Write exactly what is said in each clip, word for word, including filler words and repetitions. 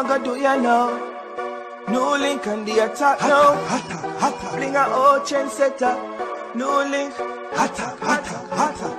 want to do you know? New link on the attack now. Hotter, hotter, Bring a old chain setter. New link. hotter, hotter, hotter.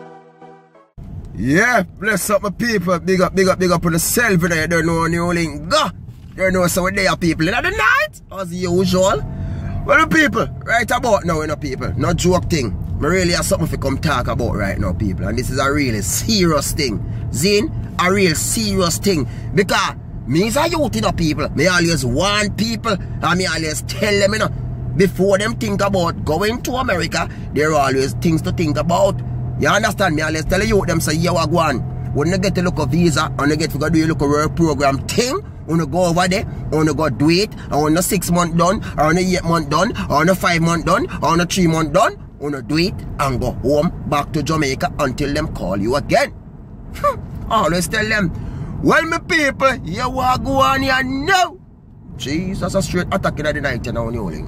Yeah, bless up my people. Big up, big up, big up on the self. You don't know New Link. Go. You know some of their people in the night, as usual. Well, the people, right about now, you know, people. Not joke thing. I really have something to come talk about right now, people. And this is a really serious thing. Zin, a real serious thing. Because me is a youth, you know, people. Me always warn people. And me always tell them, you know, before them think about going to America, there are always things to think about. You understand me? I always tell you them say, yeah, what go on. When you get to look a visa and you get to go do your look a work program thing, when you go over there, when you go do it, and when you six month done, or when you eight month done, or when you five month done, or when you three month done, when you do it and go home back to Jamaica until them call you again. Always tell them, well, my people, you want go on here now. Jesus, a straight attack in the night, you know, New Link.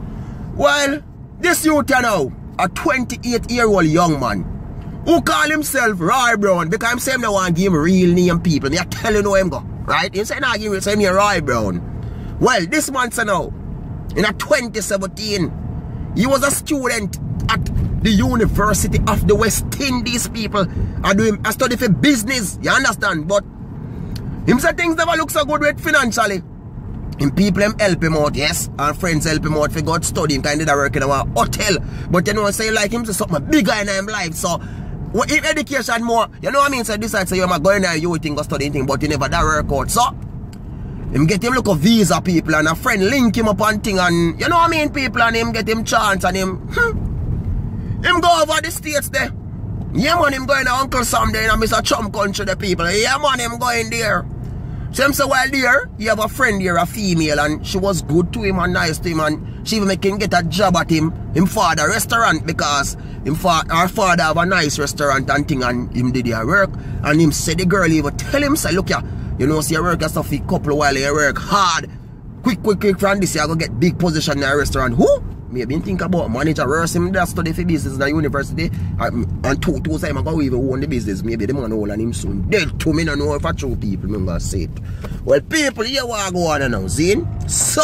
Well, this youth you now, a twenty-eight year old young man, who call himself Roy Brown, because I'm saying I want to give him real name people. Me I tell you know him go, right? He said, nah, give me, say me Roy Brown. Well, this month so now, in a twenty seventeen, he was a student at the University of the West Indies, people. I do him, I study for business, you understand? But him say things never look so good with financially. And people them help him out, yes, and friends help him out for God study him, kind of work in a hotel. But you know, say like him say something bigger in his life, so what if education more, you know what I mean? So decide say, so you're going there, you think go study anything, but you never that work out. So him get him look a visa people and a friend link him up on thing and you know what I mean, people, and him get him chance and him hmm, him go over the states there. Yeah man, him going to Uncle Sam there in Mister Trump country the people. Yeah man, him going there. So him say while there, he have a friend here, a female, and she was good to him and nice to him, and she even make him get a job at him, him father restaurant, because him fa our father have a nice restaurant and thing, and him did their work, and him say the girl even tell him, say, look ya, you know, see your work and stuff, a couple of while you work hard, quick, quick, quick from this, you go get big position in a restaurant. Who? Maybe think about manager worse him that study for business in the university and, and two two times ago even own the business. Maybe the man hold on him soon. Dead to me, no know if I true people, I'm gonna say it. Well, people, here what go on now, see? So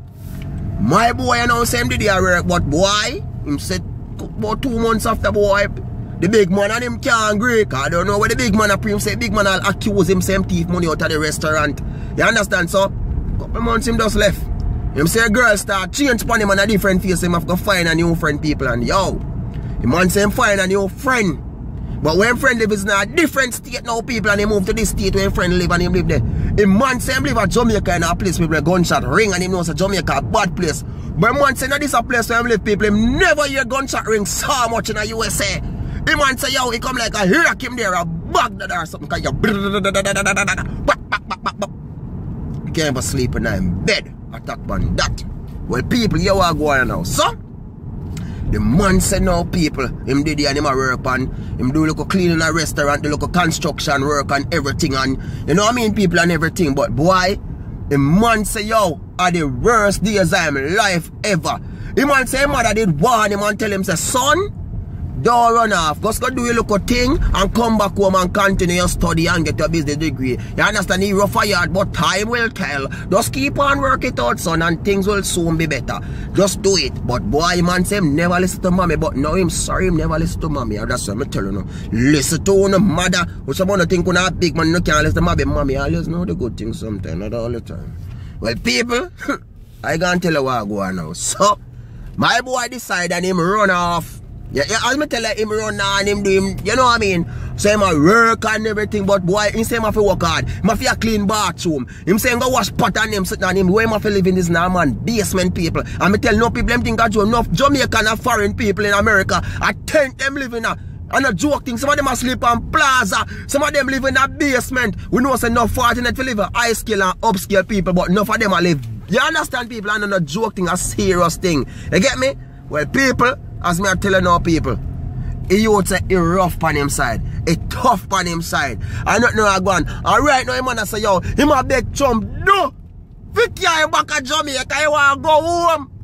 my boy you know same did their work, but boy, him said about two months after boy, the big man and him can't agree. I don't know what the big man a him say big man will accuse him same thief money out of the restaurant. You understand? So couple months him just left. Him say a girl start change upon him and a different face, him have to find a new friend people, and yo, the man say him find a new friend. But when friend live is in a different state now people, and he move to this state where friend live and him live there. The man say him live at Jamaica in a place where gunshot ring and him knows a Jamaica a bad place. But man say no this a place where him live people, him never hear gunshot ring so much in the U S A. The man say yo, he come like a hurricane him there, a Baghdad or something, cause you can't even sleep in him bed. Attack on that. Well, people, you are going now. So, the man said now, people, him did it and him a work and him do look cleaning a restaurant, do look construction work and everything, and you know what I mean, people and everything. But boy, the man say, yo, are the worst days of my life ever. The man say, mother did warn him and tell him, say, son, don't run off. Just go do your little thing and come back home and continue your study and get your business degree. You understand? He rough a yard, but time will tell. Just keep on working it out, son, and things will soon be better. Just do it. But boy, man say him never listen to mommy. But now him sorry him never listen to mommy. That's what I'm telling you. Listen to no mother. Which someone think when a big man no can't listen to mommy. Mommy always know the good things sometimes, not all the time. Well, people, I can't tell you what I go on now. So, my boy decide and him run off. Yeah, yeah, as me tell you, him run and him do him, you know what I mean? So him a work and everything, but boy, him say him have to work hard. Him have to clean bathroom. Him say him go wash pot and him sit on him. Where him have to live in this now, man? Basement people. And me tell no people, them think that enough Jamaican and foreign people in America. I think them live in a, and a joke thing. Some of them are sleep on plaza. Some of them live in a basement. We know it's enough fortunate to live a high scale and upscale people, but enough of them are live. You understand people? And not a joke thing, a serious thing. You get me? Well, people, as me I tell you now, people, he would say he rough on him side, he tough on him side. I don't know how go on. And right now, him man say, yo, him a big chum, no. If you carry back to Jamaica, you want to go home.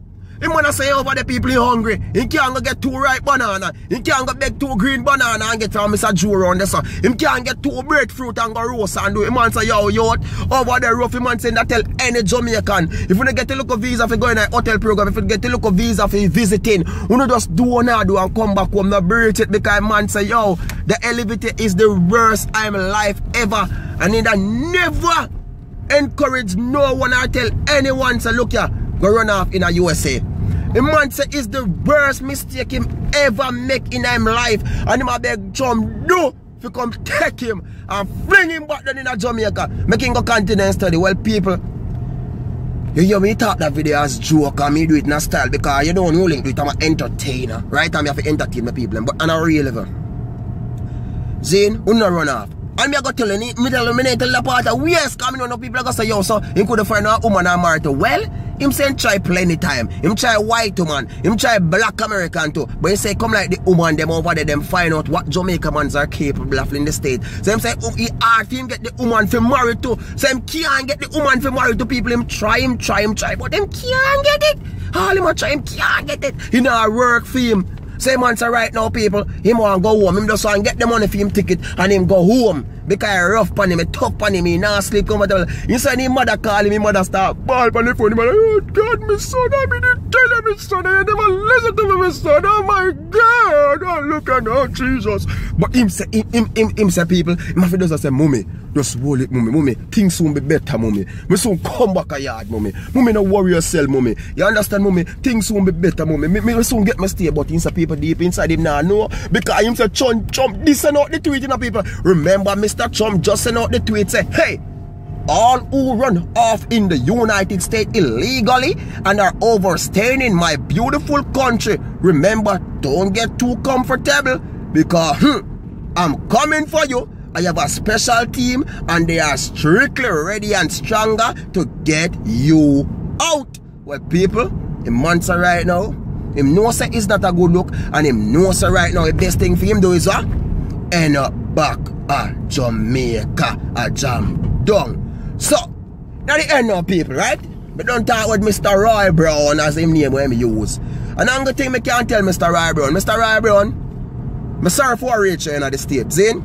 Him wanna say over the people hungry. He can't go get two ripe banana. He can't go beg two green banana and get from Mister Joe around this. Him can't get two breadfruit and go roast and do. Him man say, yo, yo, over there rough. Him man saying that tell any Jamaican. If you don't get a look of visa for going to a hotel program, if you get a look of visa for visiting, you don't just do one do and come back home. Not breach it because man say, yo, the elevator is the worst time in life ever. And he never encourage no one or tell anyone to look here, go run off in a U S A. The man say it's the worst mistake him ever make in him life. And him a beg Chum do to come take him and bring him back down in a Jamaica. Make him go continue and study. Well, people, you hear me talk that video as joke and me do it in a style because you don't know link do it. I'm an entertainer. Right? I'm here to entertain my people. But on a real level. Zane, you not run off. And me I go tell you, me tell you, me tell the part of yes, coming on the people go say, yo, so him could find a woman and marry to. Well, him say try plenty time. Him try white woman. Him try black American too. But he say come like the woman them over there, them find out what Jamaica mans are capable of in the state. So him say um, he hard for him get the woman for married to. So him can't get the woman for married to people. Him try, him try, him try, but him can't get it. All him a try, him can't get it. He not work for him. Say man say right now people, him want go home. Him just want to get the money for him ticket and him go home. Because I rough pan him, I tough pan him, he not sleep comfortable. He said his mother call him, his mother start ball pan the phone. He like, oh God, my son, I mean you tell him his son, I never listen to me, my son. Oh my God, oh look at oh Jesus. But him say, him, him, him, him say people, him have to just say, mommy, just roll it, mommy, mommy. Things soon be better, mommy. Me soon come back a yard, mommy. Mommy no worry yourself, mommy. You understand, mommy? Things soon be better, mommy. Me, me soon get my stay, but him say people deep inside him now know. Because him say, Chum, Chum, this and out the tweet, you know, people. Remember, Mister Chum just sent out the tweet, say, hey, all who run off in the United States illegally and are overstaying in my beautiful country, remember, don't get too comfortable because hmm, I'm coming for you. I have a special team and they are strictly ready and stronger to get you out. Well, people, him Mansa right now, him know say it's not a good look and him know say right now the best thing for him do is what? End up back at Jamaica, a jam down. So, now the end now people, right? But don't talk with Mister Roy Brown as him name when me use. And I'm gonna think me can't tell Mister Roy Brown. Mister Roy Brown, I'm sorry for reach in the state, Zane.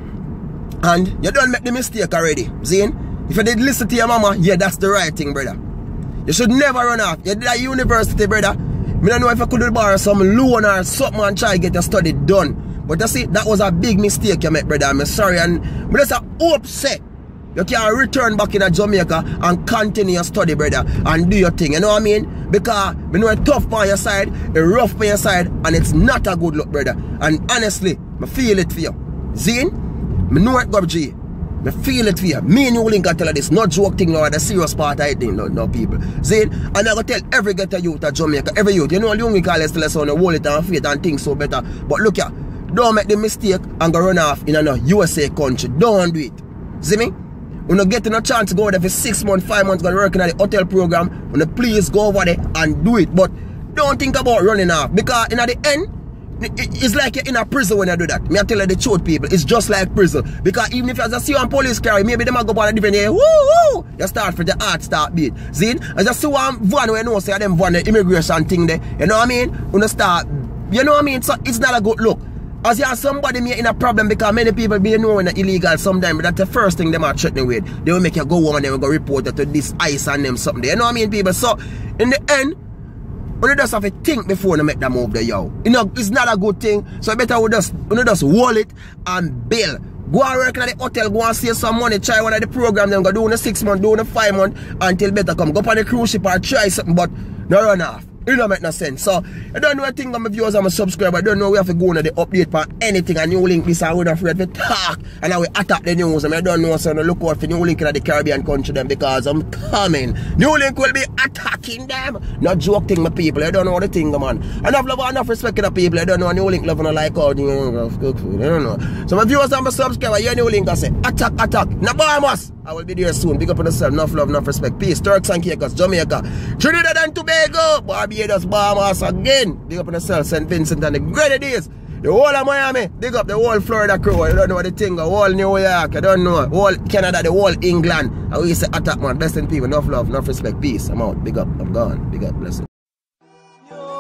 And you don't make the mistake already, Zane. If you did listen to your mama, yeah, that's the right thing, brother. You should never run off. You did at university, brother. I don't know if I could borrow some loan or something and try to get your study done. But you see, that was a big mistake you made, brother. I'm sorry. And but just upset. You can return back in Jamaica and continue your study, brother, and do your thing. You know what I mean? Because you know it's tough on your side, it's rough on your side, and it's not a good look, brother. And honestly, I feel it for you. Zane, I know it, Gob G. I feel it for you. Me and you link can tell you this. No joke thing now, the serious part I think, no, no people. Zane, and I'm going to tell every ghetto youth at Jamaica, every youth, you know, you only call us tell us on the wall it and faith and things so better. But look here, don't make the mistake and go run off in a U S A country. Don't do it. See me? When you get a chance to go there for six months, five months, go working at the hotel program, when you please go over there and do it. But don't think about running off. Because in the end, it's like you're in a prison when you do that. Me I tell you the truth, people. It's just like prison. Because even if you just see one police car, maybe they might go on a different day. Woo woo! You start for the heart start beat. See? I just see one van where you know say them van the immigration thing there. You know what I mean? When you start, you know what I mean? So it's not a good look. As you have somebody me in a problem because many people be knowing that illegal sometimes, but that's the first thing they might threaten with. They will make you go home and they will go report it to this ICE and them something. You know what I mean, people? So in the end, you just have to think before you make that move there, yo. You know, it's not a good thing. So better we just, you just hold it and bill. Go and work at the hotel, go and save some money, try one of the program, then go do in the six months, do in the five months until better come. Go up on the cruise ship or try something, but no run off. It don't make no sense. So, I don't know a thing on my viewers and my subscribers. I don't know we have to go on the update for anything. And New Link this, I would have afraid to talk. And I will attack the news. I, mean, I don't know, so I look out for New Link in the Caribbean country them because I'm coming. New Link will be attacking them. Not joke thing, my people. I don't know the thing, man. Enough love and enough respect to the people. I don't know New Link love and I like all the cook food. I don't know. So, my viewers and my subscribers, you New Link, I say, attack, attack. Nabamas. I will be there soon. Big up on yourself. Enough love, enough respect. Peace. Turks and Caicos, Jamaica, Trinidad and Tobago, Barbados, Bahamas again. Big up on yourself. Saint Vincent and the Grenadines. The whole of Miami. Big up the whole Florida crew. You don't know what the thing. The whole New York. You don't know. Whole Canada. The whole England. I will say attack, man. Blessing people. Enough love, enough respect. Peace. I'm out. Big up. I'm gone. Big up. Blessing.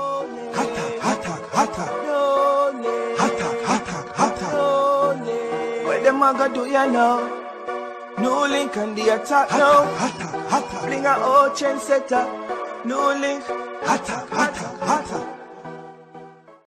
them a go do you know? New link on the attack now. Attack, attack, Bring a old chain setter. New link. attack, attack, attack.